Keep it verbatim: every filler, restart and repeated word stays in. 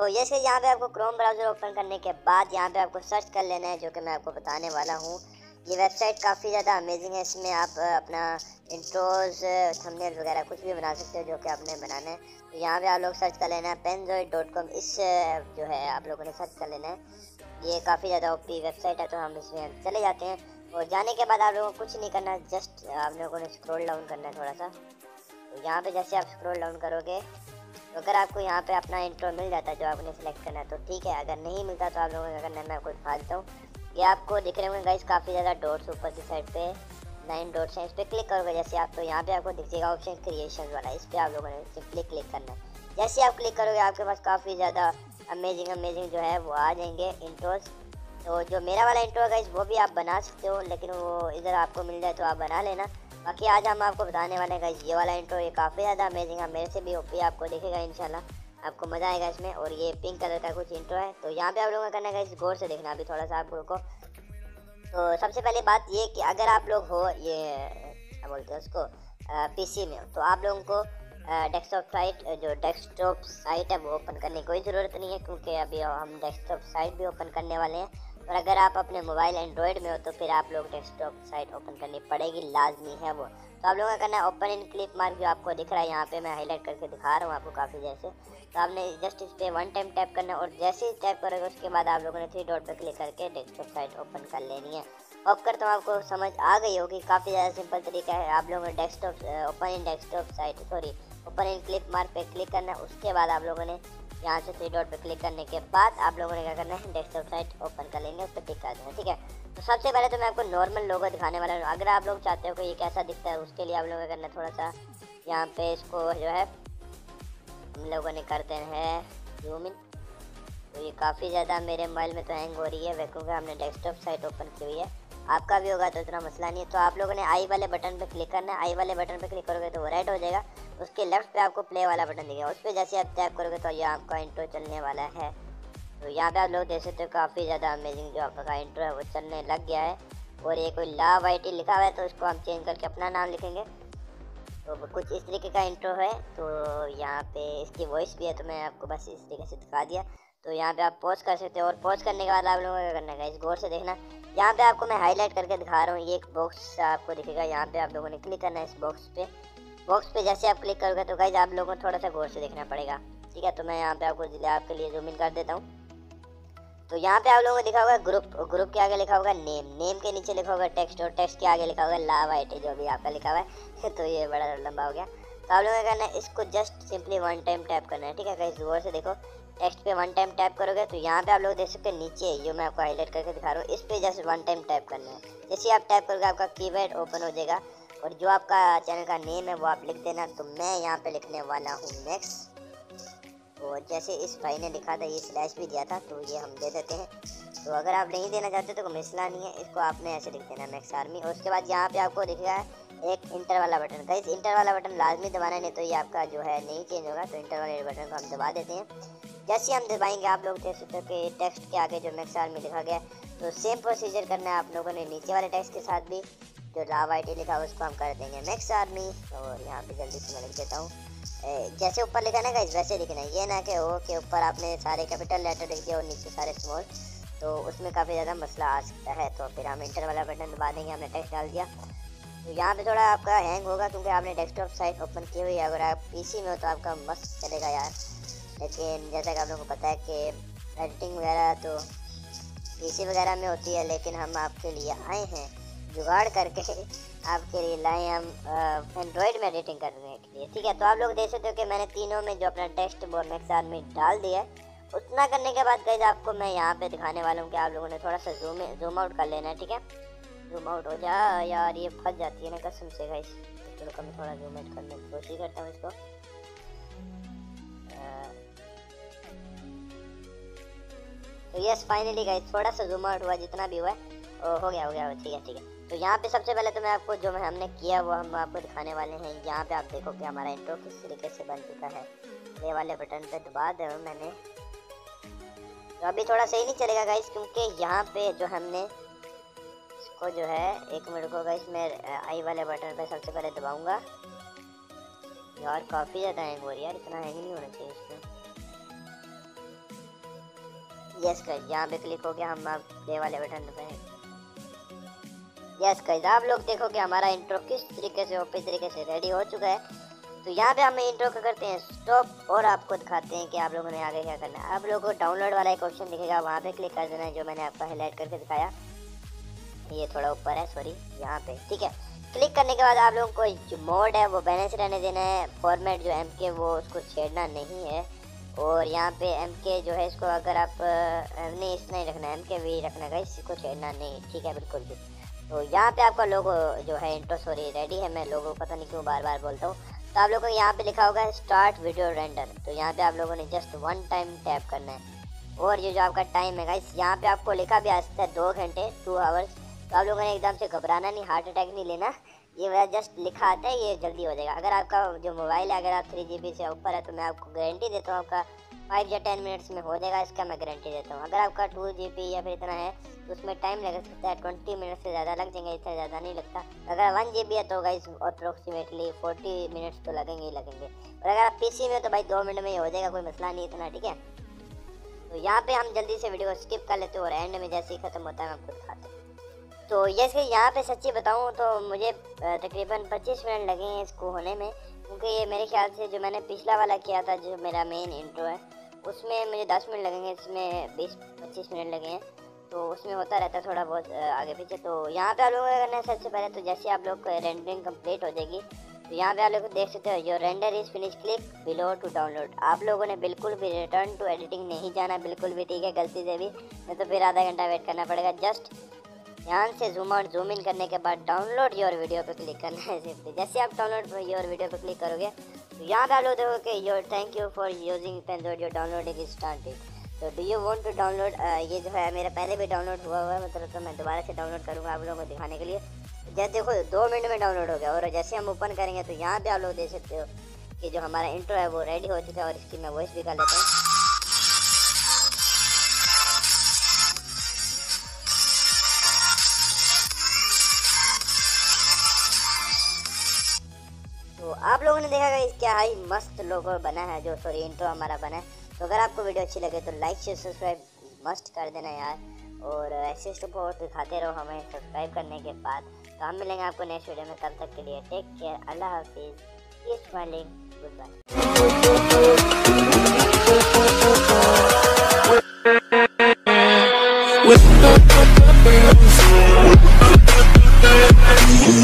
ये से यहाँ पे आपको क्रोम ब्राउज़र ओपन करने के बाद यहाँ पे आपको सर्च कर लेना है, जो कि मैं आपको बताने वाला हूँ। ये वेबसाइट काफ़ी ज़्यादा अमेजिंग है। इसमें आप अपना इंट्रोज, थंबनेल वगैरह कुछ भी बना सकते हो जो कि आपने बनाना है। तो यहाँ पे आप लोग सर्च कर लेना है पेनजॉइड डॉट कॉम। इस जो है आप लोगों ने सर्च कर लेना है। ये काफ़ी ज़्यादा ओपी वेबसाइट है, तो हम इसमें चले जाते हैं। और जाने के बाद आप लोगों को कुछ नहीं करना, जस्ट आप लोगों ने स्क्रॉल डाउन करना है थोड़ा सा। तो यहाँ पे जैसे आप स्क्रॉल डाउन करोगे तो अगर आपको यहाँ पे अपना इंट्रो मिल जाता है जो आपने सेलेक्ट करना है तो ठीक है, अगर नहीं मिलता तो आप लोगों को क्या करना है, मैं आपको दिखा देता हूँ। ये आपको दिख रहे होंगे गाइस काफ़ी ज़्यादा डॉट्स ऊपर की साइड पे, नाइन डॉट्स हैं। इस पर क्लिक करोगे जैसे आप, तो यहाँ पे आपको दिख जाएगा ऑप्शन क्रिएशन वाला। इस पर आप लोगों ने सिंपली क्लिक करना है। जैसे आप क्लिक करोगे आपके पास काफ़ी ज़्यादा अमेजिंग अमेजिंग जो है वो आ जाएंगे इंट्रोज। तो जो मेरा वाला इंट्रो है गाइस वो भी आप बना सकते हो, लेकिन वो इधर आपको मिल जाए तो आप बना लेना। बाकी आज हम आपको बताने वाले हैं गाइस ये वाला इंट्रो, ये काफ़ी ज़्यादा अमेजिंग है, मेरे से भी ओपी आपको दिखेगा इंशाल्लाह, आपको मज़ा आएगा इसमें। और ये पिंक कलर का कुछ इंट्रो है। तो यहाँ पे आप लोगों का करना है गाइस, गौर से देखना अभी थोड़ा सा आप लोगों को। तो सबसे पहले बात ये कि अगर आप लोग हो ये क्या बोलते हैं उसको पीसी में हो, तो आप लोगों को डेस्कटॉप साइट, जो डेस्कटॉप साइट है वो ओपन करने की कोई ज़रूरत नहीं है, क्योंकि अभी हम डेस्कटॉप साइट भी ओपन करने वाले हैं। और अगर आप अपने मोबाइल एंड्रॉयड में हो तो फिर आप लोग डेस्कटॉप साइट ओपन करनी पड़ेगी, लाजमी है वो। तो आप लोगों का करना है ओपन इन क्लिप मार्क, जो आपको दिख रहा है यहाँ पे, मैं हाईलाइट करके दिखा रहा हूँ आपको काफ़ी जैसे। तो आपने जस्ट इस पर वन टाइम टैप करना है, और जैसे ही टैप करोगे उसके बाद आप लोगों ने थ्री डॉट पर क्लिक करके डेस्कटॉप साइट ओपन कर लेनी है। होप करता हूँ आपको समझ आ गई होगी, काफ़ी ज़्यादा सिंपल तरीका है। आप लोगों ने desktop open in desktop site sorry open in clip mark पे क्लिक करना है। उसके बाद आप लोगों ने यहाँ से थ्री डॉट पे क्लिक करने के बाद आप लोगों ने क्या करना है, डेस्कटॉप साइट ओपन कर लेंगे, उस पर टिक कर देना, ठीक है। तो सबसे पहले तो मैं आपको नॉर्मल लोगो दिखाने वाला हूँ। अगर आप लोग चाहते हो कि ये कैसा दिखता है, उसके लिए आप लोगों का करना है थोड़ा सा यहाँ पे इसको जो है हम लोगों ने करते हैं जूम इन। तो ये काफ़ी ज़्यादा मेरे मोबाइल में तो हैंग हो रही है, क्योंकि हमने डेस्कटॉप साइट ओपन की हुई है। आपका भी होगा तो इतना मसला नहीं है। तो आप लोगों ने आई वाले बटन पे क्लिक करना है। आई वाले बटन पे क्लिक करोगे तो वो रेड हो जाएगा। उसके लेफ्ट पे आपको प्ले वाला बटन दिखेगा, उस पर जैसे आप टैप करोगे तो ये आपका इंट्रो चलने वाला है। तो यहाँ पे आप लोग देख सकते हो काफ़ी ज़्यादा अमेजिंग जो आपका इंट्रो है वो चलने लग गया है। और ये कोई ला वाई टी लिखा हुआ है, तो इसको हम चेंज करके अपना नाम लिखेंगे। तो कुछ इस तरीके का इंट्रो है। तो यहाँ पे इसकी वॉइस भी है, तो मैं आपको बस इस तरीके से दिखा दिया। तो यहाँ पे आप पॉज कर सकते हो, और पॉज करने के बाद आप लोगों को क्या करना है, इस गौर से देखना। यहाँ पे आपको मैं हाईलाइट करके दिखा रहा हूँ, ये एक बॉक्स आपको दिखेगा, यहाँ पे आप लोगों ने क्लिक करना है इस बॉक्स पे। बॉक्स पे जैसे आप क्लिक करोगे तो गाइस आप लोगों को थोड़ा सा गौर से देखना पड़ेगा, ठीक है। तो मैं यहाँ पे आपको आपके लिए जूम इन कर देता हूँ। तो यहाँ पे आप लोगों को दिखा होगा ग्रुप, ग्रुप के आगे लिखा होगा नेम, नेम के नीचे लिखा होगा टेक्स्ट, और टेक्स्ट के आगे लिखा होगा लाव आई टी, जो भी आपका लिखा हुआ है। तो ये बड़ा लंबा हो गया। तो आप लोगों को करना है, इसको just simply one time tap करना है, ठीक है गाइस। गौर से देखो, टेक्स्ट पे वन टाइम टैप करोगे तो यहाँ पे आप लोग देख सकते हैं नीचे जो मैं आपको हाईलाइट करके दिखा रहा हूँ, इस पे जस्ट वन टाइम टैप करना है। जैसे आप टैप करोगे आपका कीबोर्ड ओपन हो जाएगा, और जो आपका चैनल का नेम है वो आप लिख देना। तो मैं यहाँ पे लिखने वाला हूँ मैक्स, और जैसे इस भाई ने लिखा था ये स्लैश भी दिया था, तो ये हम दे देते हैं। तो अगर आप नहीं देना चाहते तो कोई मसला नहीं है, इसको आपने ऐसे लिख देना मैक्स आर्मी। और उसके बाद यहाँ पे आपको दिख रहा है एक इंटर वाला बटन, गाइस इंटर वाला बटन लाजमी दबाना, नहीं तो ये आपका जो है नहीं चेंज होगा। तो इंटर वाले बटन को हम दबा देते हैं। जैसे हम दबाएंगे आप लोग देख सकते हो कि टेक्स्ट के आगे जो मैक्स आर्मी लिखा गया है। तो सेम प्रोसीजर करना है आप लोगों ने नीचे वाले टेक्स्ट के साथ भी, जो लाव आई टी लिखा है उसको हम कर देंगे मैक्स आर्मी। और यहाँ पे जल्दी से मैं लिख देता हूँ, जैसे ऊपर लिखा ना गाइस वैसे लिखना है, ये ना कि हो कि ऊपर आपने सारे कैपिटल लेटर लिख दिए और नीचे सारे स्मॉल, तो उसमें काफ़ी ज़्यादा मसला आ सकता है। तो फिर हम इंटर वाला बटन दबा देंगे, हमने टेक्स्ट डाल दिया। तो यहाँ पे थोड़ा आपका हैंग होगा, क्योंकि आपने डेस्कटॉप साइट ओपन की हुई है। अगर आप पीसी में हो तो आपका मस्त चलेगा यार, लेकिन जैसा कि आप लोगों को पता है कि एडिटिंग वगैरह तो पीसी वगैरह में होती है, लेकिन हम आपके लिए आए हैं जुगाड़ करके, आपके लिए लाए हम एंड्रॉयड में एडिटिंग करने के लिए, ठीक है। तो आप लोग देख सकते हो कि मैंने तीनों में जो अपना टेक्स्ट वो मैक्स आर्मी डाल दिया है। उतना करने के बाद गाइस आपको मैं यहाँ पे दिखाने वाला हूँ कि आप लोगों ने थोड़ा सा जूम जूम आउट कर लेना है, ठीक है। जूम आउट हो जा यार, ये फंस जाती है ना कसम से गाइस। चलो कम थोड़ा जूम आउट करने की कोशिश करता हूँ इसको। तो यस फाइनली गाइस थोड़ा सा जूम आउट हुआ, जितना भी हुआ है हो गया हो गया ठीक है ठीक है। तो यहाँ पे सबसे पहले तो मैं आपको जो हमने किया वो हम आपको दिखाने वाले हैं। यहाँ पे आप देखो कि हमारा इंट्रो किस तरीके से बन चुका है। ये वाले बटन पे दबा दे मैंने, तो अभी थोड़ा सही नहीं चलेगा गाइस, क्योंकि यहाँ पे जो हमने इसको जो है एक मिनट को गाइस मैं आई वाले बटन पे सबसे पहले दबाऊंगा। यार काफ़ी ज़्यादा हैंग हो रही है यार, इतना हैंग नहीं होना चाहिए इसमें। यस गाइस, यहाँ पे क्लिक हो गया, हम आप प्ले वाले बटन पे। यस गाइस, आप लोग देखो कि हमारा इंट्रो किस तरीके से ओपी तरीके से रेडी हो चुका है। तो यहाँ पे हम इंट्रो का करते हैं स्टॉप और आपको दिखाते हैं कि आप लोगों ने आगे क्या करना है। आप लोगों को डाउनलोड वाला एक ऑप्शन दिखेगा, वहाँ पे क्लिक कर देना है, जो मैंने आपको हाईलाइट करके दिखाया। ये थोड़ा ऊपर है, सॉरी, यहाँ पे, ठीक है। क्लिक करने के बाद आप लोगों को जो मोड है वो बैलेंस रहने देना है। फॉर्मेट जो एम के वो उसको छेड़ना नहीं है। और यहाँ पे एम के जो है इसको अगर आप नहीं इस नहीं रखना, एम के भी रखना है, इसको छेड़ना नहीं, ठीक है, बिल्कुल भी। तो यहाँ पे आपका लोगो जो है इंट्रो सॉरी रेडी है। मैं लोगो पता नहीं क्यों बार बार बोलता हूँ। तो आप लोगों को यहाँ पे लिखा होगा स्टार्ट वीडियो रेंडर। तो यहाँ पे आप लोगों ने जस्ट वन टाइम टैप करना है। और ये जो आपका टाइम है गाइस, यहाँ पे आपको लिखा भी आ सकता है दो घंटे टू आवर्स। तो आप लोगों ने एकदम से घबराना नहीं, हार्ट अटैक नहीं लेना, ये वह जस्ट लिखा आता है, ये जल्दी हो जाएगा। अगर आपका जो मोबाइल है अगर आप थ्री जी बी से ऊपर है तो मैं आपको गारंटी देता हूँ आपका फाइव या टेन मिनट्स में हो जाएगा, इसका मैं गारंटी देता हूँ। अगर आपका टू जी बी या फिर इतना है तो उसमें टाइम लग सकता है, ट्वेंटी मिनट से ज़्यादा लग जाएंगे, इतना ज़्यादा नहीं लगता। अगर वन जी बी है तो गाइस अप्रोक्सीमेटली फोर्टी मिनट्स तो लगेंगे ही लगेंगे। और अगर आप पीसी में तो भाई दो मिनट में ही हो जाएगा, कोई मसला नहीं इतना, ठीक है। तो यहाँ पे हम जल्दी से वीडियो को स्किप कर लेते हैं और एंड में जैसे ही ख़त्म होता है हम आपको दिखाते हैं। तो जैसे यहाँ पे सच्ची बताऊँ तो मुझे तकरीबन पच्चीस मिनट लगे हैं इसको होने में, क्योंकि ये मेरे ख्याल से जो मैंने पिछला वाला किया था जो मेरा मेन इंट्रो है उसमें मुझे दस मिनट लगेंगे, इसमें बीस पच्चीस मिनट लगे हैं। तो उसमें होता रहता है थोड़ा बहुत आगे पीछे। तो यहाँ पे आप लोगों को करना है सबसे पहले, तो जैसे आप लोग रेंडरिंग कंप्लीट हो जाएगी तो यहाँ पे आप लोग देख सकते हो your render is finish, click below to download. आप लोगों ने बिल्कुल भी रिटर्न टू एडिटिंग नहीं जाना, बिल्कुल भी, ठीक है, गलती से भी, नहीं तो फिर आधा घंटा वेट करना पड़ेगा। जस्ट ध्यान से जूम आउट जूम इन करने के बाद डाउनलोड योर वीडियो पे क्लिक करना है सिंपली। जैसे आप डाउनलोड योर वीडियो पे क्लिक करोगे तो यहाँ पे आप लोग देखो कि your thank you for using Pendroid your downloading is started. तो do you want to download, ये जो है मेरा पहले भी डाउनलोड हुआ हुआ है, मतलब तो मैं दोबारा से डाउनलोड करूँगा आप लोगों को दिखाने के लिए। जैसे देखो दो मिनट में डाउनलोड हो गया। और जैसे हम ओपन करेंगे तो यहाँ पे आप लोग देख सकते हो कि जो हमारा इंट्रो है वो रेडी हो चुका है। और इसकी मैं वॉइस भी कर लेता हूँ। तो आप लोगों ने देखा कि क्या हाई मस्त लोगो बना है, जो सॉरी इंट्रो हमारा बना है। तो अगर आपको वीडियो अच्छी लगे तो लाइक शेयर सब्सक्राइब मस्ट कर देना यार। और ऐसे सपोर्ट दिखाते रहो हमें सब्सक्राइब करने के बाद। तो हम मिलेंगे आपको नेक्स्ट वीडियो में, तब तक के लिए टेक केयर, अल्लाह हाफिज़, कीप स्माइलिंग, गुड बाय।